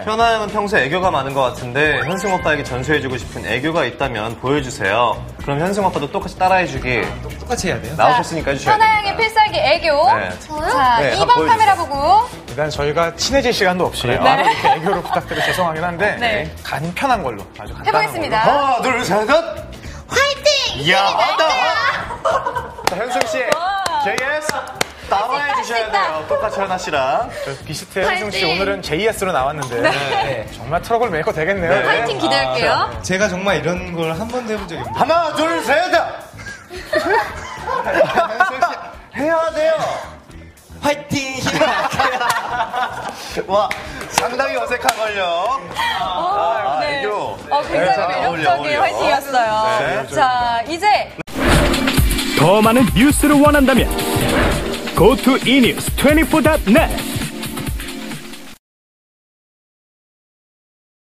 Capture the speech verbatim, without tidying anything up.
현아 형은 평소에 애교가 많은 것 같은데 현승 오빠에게 전수해주고 싶은 애교가 있다면 보여주세요. 그럼 현승 오빠도 똑같이 따라해주기. 똑같이 해야 돼요? 나오셨으니까 해주셔야 돼요. 현아 양의 필살기 애교. 네. 저요? 자, 네, 이 번 한번 카메라 보고. 일단 저희가 친해질 시간도 없이 네. 바로 이렇게 애교로 부탁드려 죄송하긴 한데 네. 간편한 걸로 아주 간단한 해보겠습니다. 걸로. 하나, 둘, 셋, 넷! 화이팅! 이야, 하다! 자, 현승 씨, 제이에스 따라해 주셔야 돼요. 똑같이 현아 씨랑. 저 비스트의 현승 씨 오늘은 제이에스로 나왔는데 네. 정말 트러블 메이커 되겠네요. 네. 화이팅 기대할게요. 아, 제가 정말 이런 걸 한 번도 해본 적이 없어요. 하나, 둘, 셋! 현승 씨, 해야 돼요. 화이팅! 와, 상당히 어색한걸요. 아, 네. 애교. 어, 굉장히 네, 매력적인 어울려, 어울려. 화이팅이었어요. 네. 자, 이제 더 많은 뉴스를 원한다면 go to 이뉴스 이십사 닷 넷